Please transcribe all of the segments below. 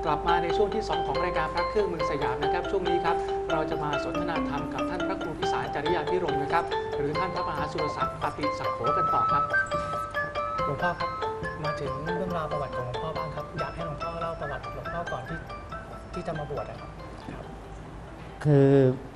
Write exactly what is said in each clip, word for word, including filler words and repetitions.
กลับมาในช่วงที่สองของรายการพระเครื่องเมืองสยามนะครับช่วงนี้ครับเราจะมาสนทนาธรรมกับท่านพระครูพิสารจริยาภิรมย์นะครับหรือท่านพระมหาสุรศักดิ์ปฏิสักโขกันต่อครับหลวงพ่อครับมาถึงเรื่องราวประวัติของหลวงพ่อบ้างครับอยากให้หลวงพ่อเล่าประวัติหลวงพ่อก่อนที่ที่จะมาบวชนะครับคือ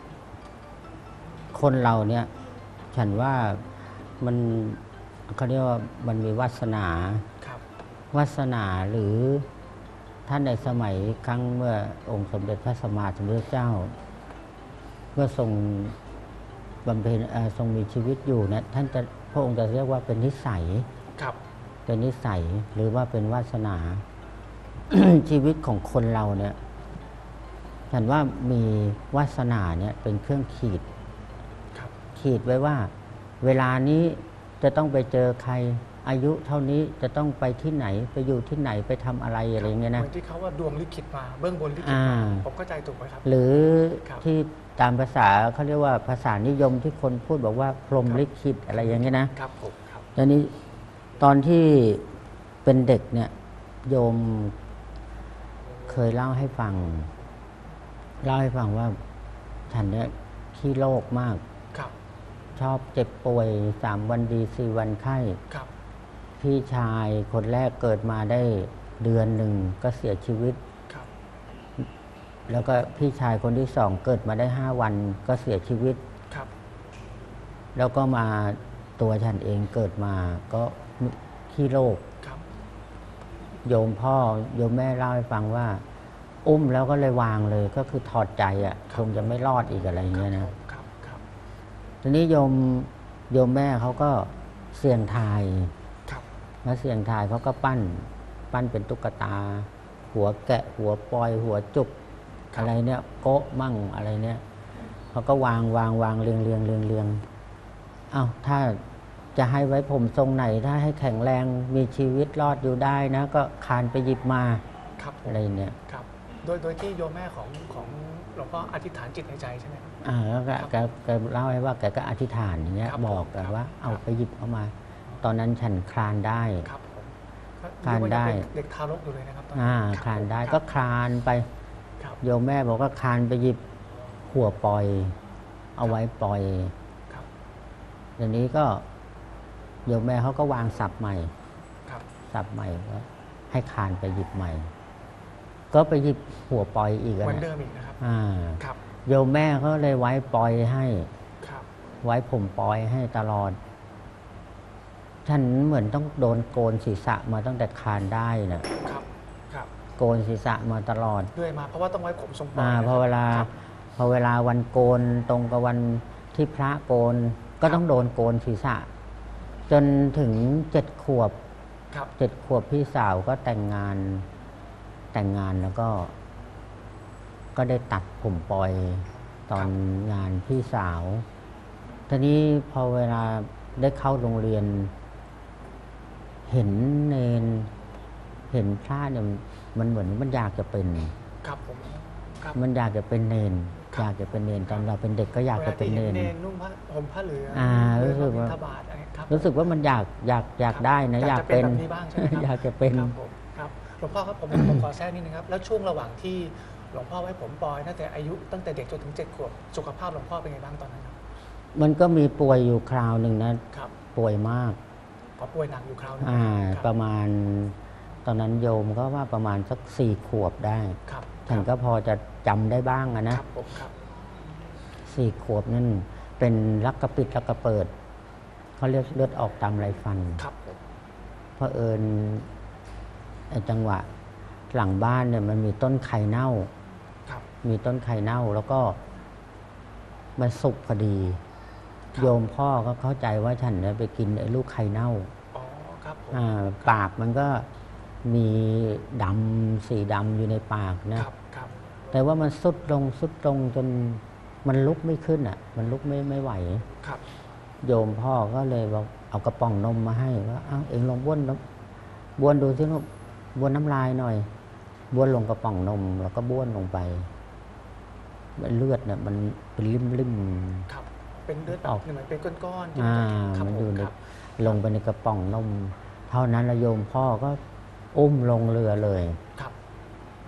คนเราเนี่ยฉันว่ามันเขาเรียกว่ามันมีวาสนาวาสนาหรือท่านในสมัยครั้งเมื่อองค์สมเด็จพระสัมมาสัมพุทธเจ้าเมื่อทรงบำเพ็ญทรงมีชีวิตอยู่เนี่ยท่านจะพระองค์จะเรียกว่าเป็นนิสัยเป็นนิสัยหรือว่าเป็นวาสนา ชีวิตของคนเราเนี่ยฉันว่ามีวาสนาเนี่ยเป็นเครื่องขีดขีดไว้ว่าเวลานี้จะต้องไปเจอใครอายุเท่านี้จะต้องไปที่ไหนไปอยู่ที่ไหนไปทำอะไรอะไรเงี้ยนะเหมือนที่เขาว่าดวงลิขิตมาเบื้องบนลิขิตมาผมเข้าใจถูกไหมครับหรือที่ตามภาษาเขาเรียกว่าภาษานิยมที่คนพูดบอกว่าพรหมลิขิตอะไรอย่างเงี้ยนะครับผมครับตอนนี้ตอนที่เป็นเด็กเนี่ยโยมเคยเล่าให้ฟังเล่าให้ฟังว่าฉันเนี่ยขี้โรคมากชอบเจ็บป่วยสามวันดีสี่วันไข้พี่ชายคนแรกเกิดมาได้เดือนหนึ่งก็เสียชีวิตแล้วก็พี่ชายคนที่สองเกิดมาได้ห้าวันก็เสียชีวิตแล้วก็มาตัวฉันเองเกิดมาก็ขี้โรคโยมพ่อโยมแม่เล่าให้ฟังว่าอุ้มแล้วก็เลยวางเลยก็คือถอดใจอ่ะคงจะไม่รอดอีกอะไรเงี้ยนะทีนี้โยมโยมแม่เขาก็เสี่ยงทายมาเสี่ยงทายเขาก็ปั้นปั้นเป็นตุ๊กตาหัวแกะหัวปอยหัวจุกอะไรเนี่ยโก๊ะมั่งอะไรเนี่ยเขาก็วางวางวางเรียงเรียงเรียงเรียงอ้าวถ้าจะให้ไว้ผมทรงไหนถ้าให้แข็งแรงมีชีวิตรอดอยู่ได้นะก็คานไปหยิบมาอะไรเนี่ยครับโดยโดยที่โยมแม่ของของหลวงพ่ออธิษฐานจิตในใจใช่ไหมครับอ่าแล้วก็แกแกเล่าให้ว่าแกก็อธิษฐานอย่างเงี้ยบอกกันว่าเอาไปหยิบเอามาตอนนั้นฉันคลานได้คลานได้เด็กทารกอยู่เลยนะครับอ่าคลานได้ก็คลานไปโยมแม่บอกว่าคลานไปหยิบหัวปล่อยเอาไว้ปล่อยอย่างนี้ก็โยมแม่เขาก็วางสับใหม่สับใหม่ก็ให้คลานไปหยิบใหม่ก็ไปหยิบหัวปล่อยอีกนะเหมือนเดิมอีกนะครับอ่าโยมแม่เขาเลยไว้ปล่อยให้ไว้ผมปล่อยให้ตลอดฉันเหมือนต้องโดนโกนศีรษะมาตั้งแต่คลานได้นะครับโกนศีรษะมาตลอดด้วยมาเพราะว่าต้องไว้ผมทรงปล่อยอ่าพอเวลาพอเวลาวันโกนตรงกับวันที่พระโกนก็ต้องโดนโกนศีรษะจนถึงเจ็ดขวบเจ็ดขวบพี่สาวก็แต่งงานแต่งงานแล้วก็ก็ได้ตัดผมปล่อยตอนงานพี่สาวทีนี้พอเวลาได้เข้าโรงเรียนเห็นเนนเห็นพระเนี่ยมันเหมือนมันอยากจะเป็นครับผมมันอยากจะเป็นเนนอยากจะเป็นเนนตอนเราเป็นเด็กก็อยากจะเป็นเนนนุ่งผ้าห่มผ้าเหลืองอ่ารู้สึกว่ารู้สึกว่ามันอยากอยากอยากได้นะอยากเป็นอยากจะเป็นครับหลวงพ่อครับผมผมขอแทรกนิดนึงครับแล้วช่วงระหว่างที่หลวงพ่อไว้ผมปล่อยตั้งแต่อายุตั้งแต่เด็กจนถึงเจ็ดขวบสุขภาพหลวงพ่อเป็นไงบ้างตอนนั้นครับมันก็มีป่วยอยู่คราวหนึ่งนะป่วยมากพอป่วยหนักอยู่คราวนึงอ่าประมาณตอนนั้นโยมก็ว่าประมาณสักสี่ขวบได้ท่านก็พอจะจำได้บ้างนะสี่ขวบนั่นเป็นลักกระปิดลักกระเปิดเขาเรียกเลือดออกตามไรฟันเพราะเอิญจังหวะหลังบ้านเนี่ยมันมีต้นไข่เน่ามีต้นไข่เน่าแล้วก็มันสุกพอดีโยมพ่อก็เข้าใจว่าฉันเนี่ยไปกินไอ้ลูกไข่เน่าปากมันก็มีดำสีดำอยู่ในปากนะแต่ว่ามันสุดลงสุดลงจนมันลุกไม่ขึ้นอ่ะมันลุกไม่ไม่ไหวโยมพ่อก็เลยบอกเอากระป๋องนมมาให้ว่าอ้าวเองลองบ้วนบ้วนดูสิลูกบ้วนน้ำลายหน่อยบ้วนลงกระป๋องนมแล้วก็บ้วนลงไปเลือดเนี่ยมันเป็นริมริมเป็นเลือดออกเหมือนเป็นก้อนๆอ่ามันอยู่ในลงไปในกระป๋องนมเท่านั้นละโยมพ่อก็อุ้มลงเรือเลย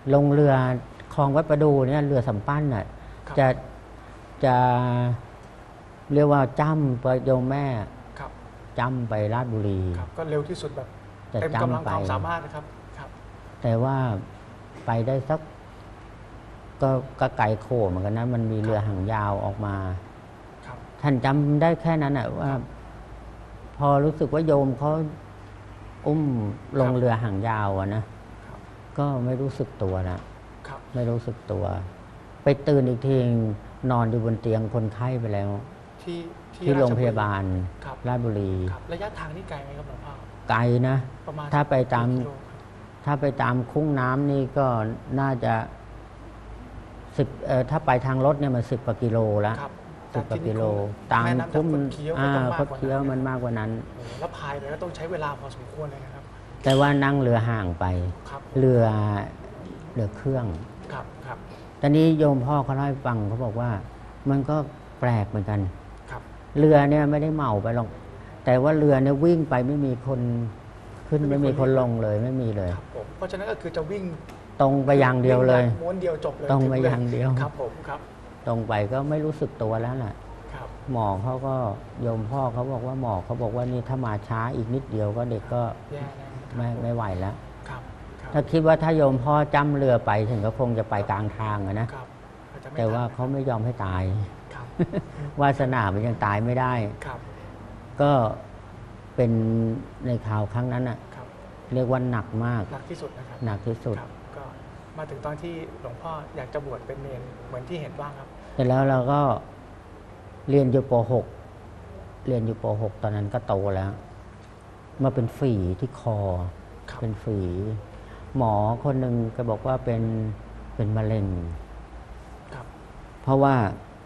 ลงเรือคลองวัดประดูเนี่ยเรือสำปั้นน่ะครับจะจะเรียกว่าจ้ำไปโยมแม่ครับจ้ำไปราชบุรีครับก็เร็วที่สุดแบบจะเต็มกำลังจำไปความสามารถนะครับครับแต่ว่าไปได้สักก็ก็ไกลโขเหมือนกันนะมันมีเรือหางยาวออกมาครับท่านจำได้แค่นั้นอะว่า พอรู้สึกว่าโยมเขาอุ้มลงเรือหางยาวอะนะครับ ก็ไม่รู้สึกตัวนะครับ ไม่รู้สึกตัว ไปตื่นอีกทีนอนอยู่บนเตียงคนไข้ไปแล้วที่ที่โรงพยาบาลครับราชบุรีครับระยะทางนี่ไกลไหมครับหลวงพ่อไกลนะประมาณถ้าไปตามกี่กิโลครับถ้าไปตามคุ้งน้ำนี่ก็น่าจะสิบเอ่อถ้าไปทางรถเนี่ยมันสิบกว่ากิโลแล้วครับสิบกว่ากิโลตาตาม มแม่น้ำคุ้มคดเคี้ยวก็อ่าต้องมากคกดว่าเคี้ยวนั้นมันมากกว่านั้นโอ้โหแล้วพายไปก็ต้องใช้เวลาพอสมควรเลยนะครับแต่ว่านั่งเรือห่างไปครับเรือเรือเครื่องครับครับตอนนี้โยมพ่อเขาเล่าให้ฟังเขาบอกว่า มันก็แปลกเหมือนกันครับเรือเนี่ยไม่ได้เหมาไปหรอกแต่ว่าเรือเนี่ยวิ่งไปไม่มีคนขึ้นไม่มีคนลงเลยไม่มีเลยครับผมเพราะฉะนั้นก็คือจะวิ่งตรงไปอย่างเดียวเลยวิ่งม้วนเดียวจบเลยตรงไปถึอย่างเดียวครับผมครับตรงไปก็ไม่รู้สึกตัวแล้วแหละครับหมอเขาก็โยมพ่อเขาบอกว่าหมอเขาบอกว่านี่ถ้ามาช้าอีกนิดเดียวก็เด็กก็แย่แน่ไม่ไม่ไหวแล้วครับครับถ้าคิดว่าถ้าโยมพ่อจ้ำเรือไปถึงก็คงจะไปกลางทางอะนะครับอาจจะไม่แต่ว่าทันเขาไม่ยอมให้ตายครับวาสนามันยังตายไม่ได้ครับก็เป็นในข่าวครั้งนั้นอะครับเรียกว่าหนักมากหนักที่สุดนะครับหนักที่สุดครับก็มาถึงตอนที่หลวงพ่ออยากจะบวชเป็นเนรเหมือนที่เห็นบ้างครับเสร็จแล้วเราก็เรียนอยู่ป .หก เรียนอยู่ป .หก ตอนนั้นก็โตแล้ว มาเป็นฝีที่คอครับเป็นฝี หมอคนหนึ่งก็บอกว่าเป็นเป็นมะเร็งครับเพราะว่า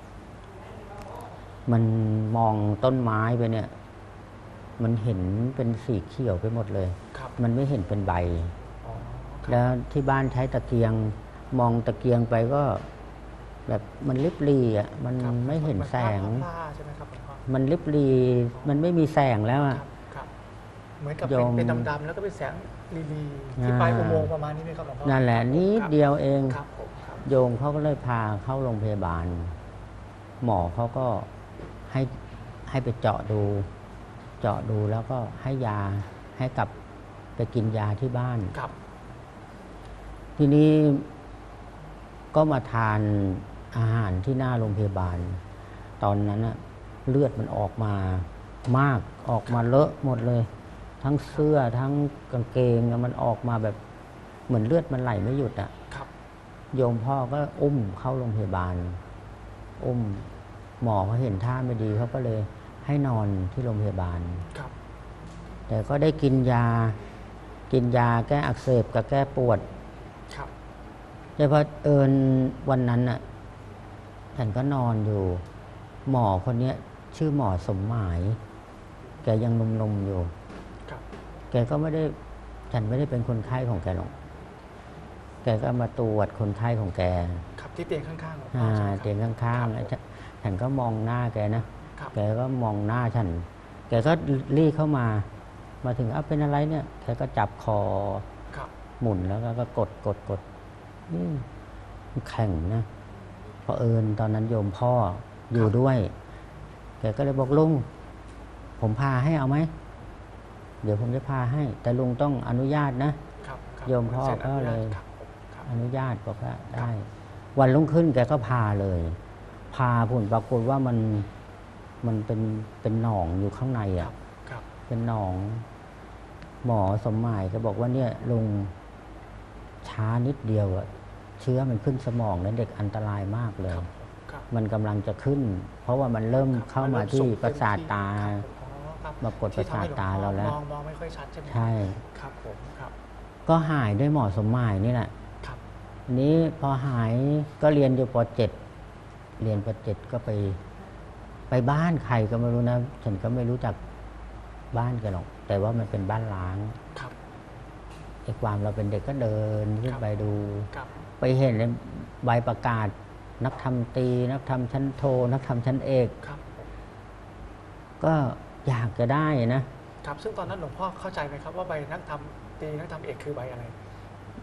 มันมองต้นไม้ไปเนี่ย มันเห็นเป็นสีเขียวไปหมดเลยครับมันไม่เห็นเป็นใบอ๋อครับแล้วที่บ้านใช้ตะเกียง มองตะเกียงไปก็ แบบมันลิบลีอ่ะมันครับไม่เห็นแสงมันพลาดๆใช่ไหมครับหลวงพ่อมันลิบลีมันไม่มีแสงแล้วคอ่ะรับครับเหมือนกับโยเป็นมเป็นดำๆแล้วก็เป็นแสงลีๆที่อ่าปลายอุโมงค์ประมาณนี้ไหมครับหลวงพ่อนั่นแหละนิดเดียวเองครับผมครับโยมเขาก็เลยพาเข้าโรงพยาบาล หมอเขาก็ให้ให้ไปเจาะดู เจาะดูแล้วก็ให้ยาให้กลับไปกินยาที่บ้านครับทีนี้ก็มาทานอาหารที่หน้าโรงพยาบาล ตอนนั้นอะเลือดมันออกมามากออกมาเลอะหมดเลย ทั้งเสื้อทั้งกางเกงอะมันออกมาแบบเหมือนเลือดมันไหลไม่หยุดอะครับโยมพ่อก็อุ้มเข้าโรงพยาบาล อุ้มหมอเขาเห็นท่าไม่ดีเขาก็เลยให้นอนที่โรงพยาบาลครับแต่ก็ได้กินยา กินยาแก้อักเสบกับแก้ปวดครับแต่พอเอิญวันนั้นน่ะฉันก็นอนอยู่ หมอคนเนี้ย ชื่อหมอสมหมาย แกยังหนุ่มๆอยู่ครับแกก็ไม่ได้ ฉันไม่ได้เป็นคนไข้ของแกหรอก แกก็มาตรวจคนไข้ของแกครับที่เตียงข้างๆหลวงพ่อ่าอใช่ไหมครับเตียงข้างครับๆฉันฉันก็มองหน้าแกนะครับแกก็มองหน้าฉัน แกก็รีบเข้ามา มาถึงเอาเป็นอะไรเนี่ย แกก็จับคอครับหมุนแล้วก็กดกดกดอืมมันแข็งนะพอเอิญตอนนั้นโยมพ่ออยู่ด้วย แกก็เลยบอกลุง ผมพาให้เอาไหม เดี๋ยวผมจะพาให้ แต่ลุงต้องอนุญาตนะครับครับโยมพ่อซ็นก็เลยครับผมครับอนุญาตบอกว่าได้ วันรุ่งขึ้นแกก็พาเลย พาผลปรากฏว่ามันมันเป็นเป็นหนองอยู่ข้างในครัอ่ะบครับเป็นหนอง หมอสมหมายก็บอกว่าเนี่ยลุงช้านิดเดียวอะเชื้อมันขึ้นสมองแล้วเด็กอันตรายมากเลยครับครับมันกำลังจะขึ้น เพราะว่ามันเริ่มครับเข้ามาริ่ที่ส่งประสาทตาครับผมอ๋อครับมากดประสาทตาเราแล้วที่ทำให้หงพ่อมองมองไม่ค่อยชัดใช่ไหมใช่ครับผมครับก็หายด้วยหมอสมหมายนี่แหละครับอันนี้พอหายก็เรียนอยู่ป .เจ็ด เรียนป .เจ็ด ก็ไป ไปบ้านใครก็ไม่รู้นะ ฉันก็ไม่รู้จักบ้านกันหรอก แต่ว่ามันเป็นบ้านล้างครับไอ้ความเราเป็นเด็กก็เดินขึ้นไปดูครับไปเห็นในใบประกาศ นักทำตรีนักทำชั้นโท นักทำชั้นเอกครับก็อยากจะได้นะครับซึ่งตอนนั้นหลวงพ่อเข้าใจไหมครับว่าใบนักทำตรีนักทำเอกคือใบอะไร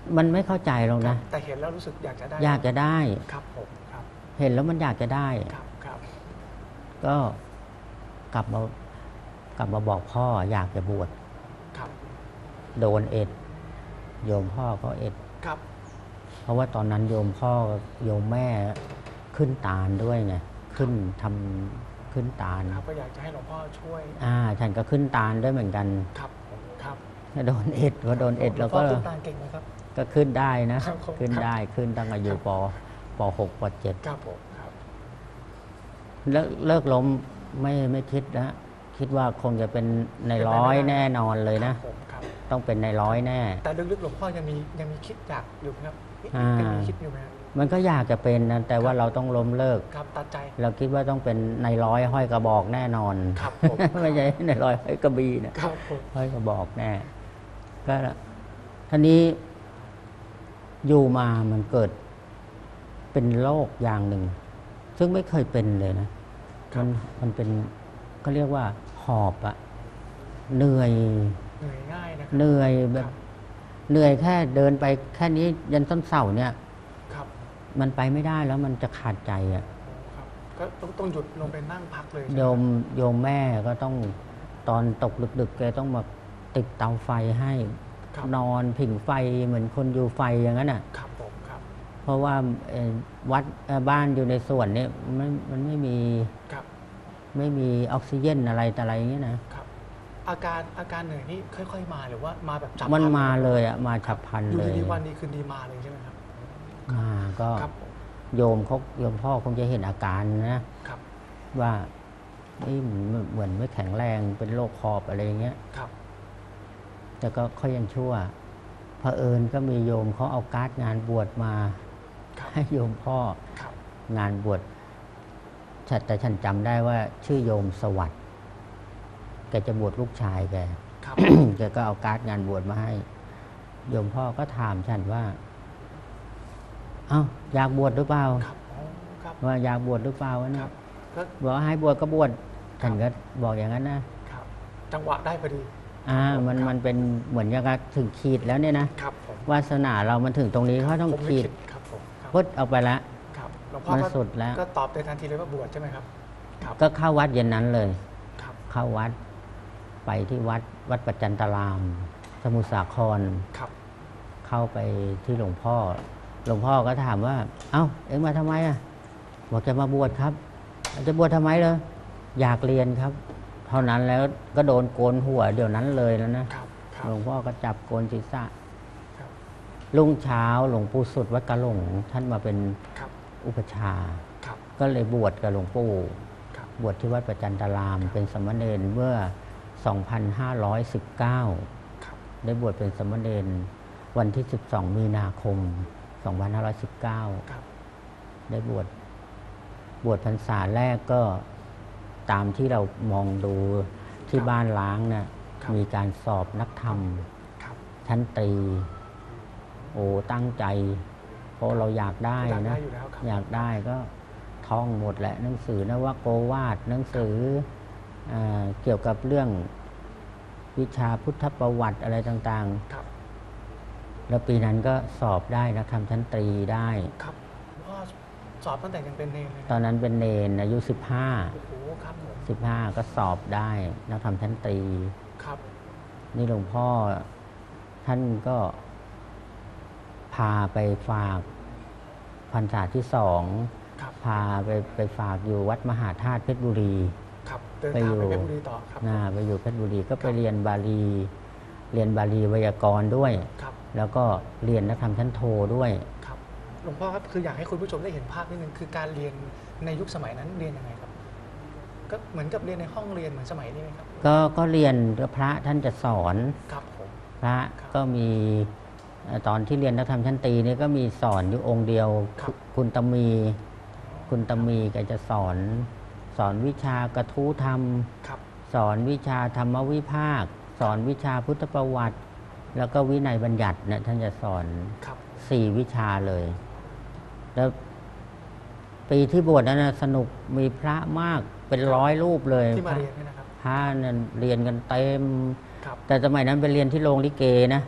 มันไม่เข้าใจหรอกนะแต่เห็นแล้วรู้สึกอยากจะได้อยากจะได้ครับผมครับเห็นแล้วมันอยากจะได้ครับครับก็กลับมากลับมาบอกพ่ออยากจะบวชครับโดนเอ็ดโยมพ่อก็เอ็ดครับเพราะว่าตอนนั้นโยมพ่อโยมแม่ขึ้นตาลด้วยไงขึ้นทำขึ้นตาลครับก็อยากจะให้หลวงพ่อช่วยอ่าฉันก็ขึ้นตาลด้วยเหมือนกันครับผมครับโดนเอ็ดพอโดนเอ็ดหลแล้ว วงพ่ก็อขึ้นตาลเก่งไหมครับก็ขึ้นได้นะครับผมขึ้นได้ขึ้นตั้งอายุปปหกปเจ็ดครับผมครับเลิกเลิกล้มไม่ไม่คิดนะคิดว่าคงจะเป็นในร้อยแน่นอนเลยนะครับผมครับต้องเป็นในร้อยแน่แต่ลึกๆหลวงพ่อยังมียังมีคิดอยากอยู่ไหมครับอ่ายังมีคิดอยู่ไหมครับมันก็อยากจะเป็นนะแต่ว่าเราต้องล้มเลิกครับตัดใจเราคิดว่าต้องเป็นในร้อยห้อยกระบอกแน่นอนครับผมไม่ใช่ในร้อยห้อยกระบี่นะครับผมห้อยกระบอกแน่ก็ท่านี้อยู่มามันเกิดเป็นโรคอย่างหนึ่ง ซึ่งไม่เคยเป็นเลยนะมันมันเป็นก็เรียกว่าหอบอะเหนื่อยเหนื่อยง่ายนะครัเหนื่อยแบครับ บเหนื่อยแค่เดินไปแค่นี้ยันต้นเสาเนี่ยครับมันไปไม่ได้แล้วมันจะขาดใจอะครับก็ต้องต้องหยุดลงไปนั่งพักเลยใช่ไหโยมโยมแม่ก็ต้องตอนตกดึกๆแกต้องมาติดเตาไฟให้ครับนอนผิงไฟเหมือนคนอยู่ไฟอย่างนั้นอ่ะครับผมครับเพราะว่าเอ่อวัดเอ่อบ้านอยู่ในสวนเนี่ยมันมันไม่มีครับไม่มีออกซิเจนอะไรแต่อะไรอย่างเงี้ยนะครับ อาการอาการเหนื่อยนี่ค่อย ๆ มาหรือว่ามาแบบจับมันพลันมาเลยอ่ะมาฉับพลันอยู่เลยดีๆวันดีคืนดีมาเลยใช่ไหมครับมาก็ครับผมโยมเขาโยมพ่อคงจะเห็นอาการนะครับ ว่าเอ้ยเหมือนเหมือนไม่แข็งแรงเป็นโรคหอบอะไรอย่างเงี้ยครับแต่ก็ค่อยยังชั่วเผอิญก็มีโยมเขาเอาการ์ดงานบวชมาครับให้โยมพ่อครับงานบวชฉันแต่ฉันจำได้ว่าชื่อโยมสวัสดิ์แกจะบวชลูกชายแกครับแกก็เอาการ์ดงานบวชมาให้ โยมพ่อก็ถามฉันว่า เอ้าอยากบวชหรือเปล่าครับอ๋อครับว่าอยากบวชหรือเปล่าวะคเนี่รัยบแล้วบอกว่าให้บวชก็บวชฉันก็บอกอย่างนั้นนะครับจังหวะได้พอดีอ่า มันครับมันเป็นเหมือนอย่างกับถึงขีดแล้วเนี่ยนะครับผมวาสนาเรามันถึงตรงนี้เขาต้องผมไม่ขีดครับผมครับพุทเอาไปแล้วครับหลวงพ่อมันก็สุดแล้วก็ตอบในทันทีเลยว่าบวชใช่ไหมครับครับก็เข้าวัดเย็นนั้นเลยครับเข้าวัดไปที่วัดวัดปัจจันตาราม สมุทรสาครครับเข้าไปที่หลวงพ่อ หลวงพ่อก็ถามว่า เอ้า เอ็งมาทำไมอ่ะบอกจะมาบวชครับ จะบวชทำไมเลยอยากเรียนครับ เท่านั้นแล้วก็โดนโกนหัวเดี๋ยวนั้นเลยแล้วนะครับครัหลวงพ่อก็จับโกนศีรษะครับรุ่งเช้าหลวงปู่สุดวัดกะหลงท่านมาเป็นครับอุปชฌาย์ครับก็เลยบวชกับหลวงปู่ครับบวชที่วัดประจันตาราม เป็นสามเณรเมื่อ สองพันห้าร้อยสิบเก้าครับได้บวชเป็นสามเณรวันที่ สิบสอง มีนาคม สองพันห้าร้อยสิบเก้าครับได้บวช บวชพรรษาแรกก็ตามที่เรามองดูที่บ้านล้างนะ่ะมีการสอบนักธรรมครับชั้นตรี โอ้ตั้งใจ เพราะเราอยากได้อยากได้นะอยู่แล้วครับอยากได้ก็ท่องหมดแหละหนังสือนวโกวาทหนังสือเออเกี่ยวกับเรื่องวิชาพุทธประวัติอะไรต่างครับๆ แล้วปีนั้นก็สอบได้นะทำชั้นตรีได้ครับพ่อสอบตั้งแต่ยังเป็นเนรเลยนะตอนนั้นเป็นเนนอายุสิบห้าโอ้โหครับผมสิบห้าก็สอบได้นักทำชั้นตรีครับนี่หลวงพ่อท่านก็พาไปฝากพรรษาที่สองครับพาไปไปฝากอยู่วัดมหาธาตุเพชรบุรีครับเดินไปทางอยู่ไปเพชรบุรีต่อครับนะไปอยู่เพชรบุรีก็ไปครับเรียนบาลี เรียนบาลีไวยากรณ์ด้วยครับแล้วก็เรียนนักธรรมชั้นโทด้วยครับหลวงพ่อครับคืออยากให้คุณผู้ชมได้เห็นภาพนิดนึงคือการเรียนในยุคสมัยนั้นเรียนยังไงครับ ก็เหมือนกับเรียนในห้องเรียนเหมือนสมัยนี้ไหมครับก็ก็เรียนพระท่านจะสอนครับผมพระครับก็มีเอ่อตอนที่เรียนนักธรรมชั้นตรีนี่ก็มีสอนอยู่องค์เดียวครับคุณตมี คุณตมีแกจะสอน สอนวิชากระทู้ธรรมครับสอนวิชาธรรมวิภาค สอนวิชาพุทธประวัติ แล้วก็วินัยบัญญัติเนี่ยท่านจะสอนครับสี่วิชาเลย แล้วปีที่บวชนั้นนะสนุกมีพระมากเป็นร้อยรูปเลยที่มาเรียนเนี่ยนะครับพระนั่นเรียนกันเต็มครับแต่สมัยนั้นไปเรียนที่โรงลิเกนะอ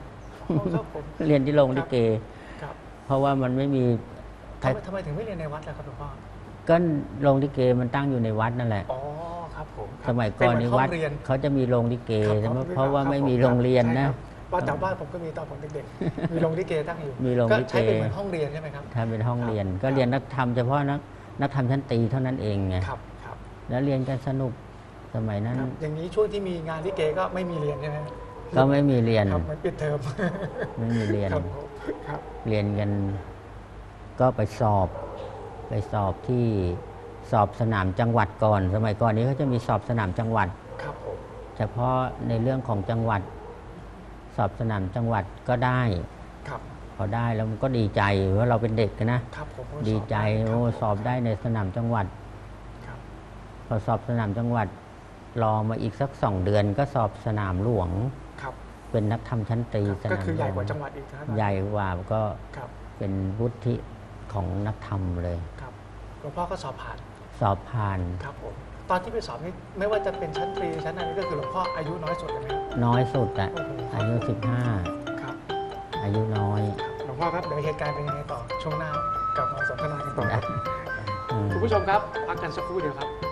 ครับผมเรียนที่โรงลิเกครับเพราะว่ามันไม่มีทำไมทำไมถึงไม่เรียนในวัดล่ะครับหลวงพ่อก็โรงลิเกมันตั้งอยู่ในวัดนั่นแหละอ๋อครับผมครับสมัยก่อนในวัดเป็นเหมือห้องเรียนเขาจะมีโรงลิเกครับใช่ไหมครับเพราะว่าไม่มีคบโรงเรียนใช่นะครับบ้านแถวบ้านผมก็มีตอนผมเด็กๆ มีโรงลิเกตั้งอยู่มีโรงลิเกใช้เป็นเหมือนห้องเรียนใช่ไหมครับถ้าเป็นห้องเรียนครับก็เรียนนักธรรมเฉพาะนักนักธรรมชั้นตรีเท่านั้นเองไงครับครับแล้วเรียนกันสนุกสมัยนั้นครับอย่างนี้ช่วงที่มีงานลิเกก็ไม่มีเรียนใช่ไหมก็ไม่มีเรียนครับเหมันปิดเทอมไม่มีเรียนครับผมครับเรียนกันก็ไปสอบ ไปสอบที่สอบสนามจังหวัดก่อน สมัยก่อนนี้เขาจะมีสอบสนามจังหวัดครับผมเฉพาะในเรื่องของจังหวัด สอบสนามจังหวัดก็ได้ครับพอได้แล้วมันก็ดีใจว่าเราเป็นเด็กนะครับผมดีใจครัโอ้บสอบได้ในสนามจังหวัดครับพอสอบสนามจังหวัดรอมาอีกสักสองเดือนก็สอบสนามหลวงครับเป็นนักธรรมชั้นตรีครับสก็นามคือใหญ่ลวกว่าจังหวัดอีกนะใหญ่กว่าก็ครับเป็นวุฒิของนักธรรมเลยครับหลวงพ่อก็สอบผ่านสอบผ่านครับผมตอนที่ไปสอบนี่ไม่ว่าจะเป็นชั้นตรีชั้นอะไรก็คือหลวงพ่ออายุน้อยสุดเลยไหมครับน้อยสุดอะโอ้โหอายุสิบห้าครับอายุน้อยหลวงพ่อครับเดี๋ยวเหตุการณ์เป็นยังไงต่อช่วงหน้ากลับมาสนทนากันต่อครับอืมคุณผู้ชมครับพักกันสักครู่เดียวครับ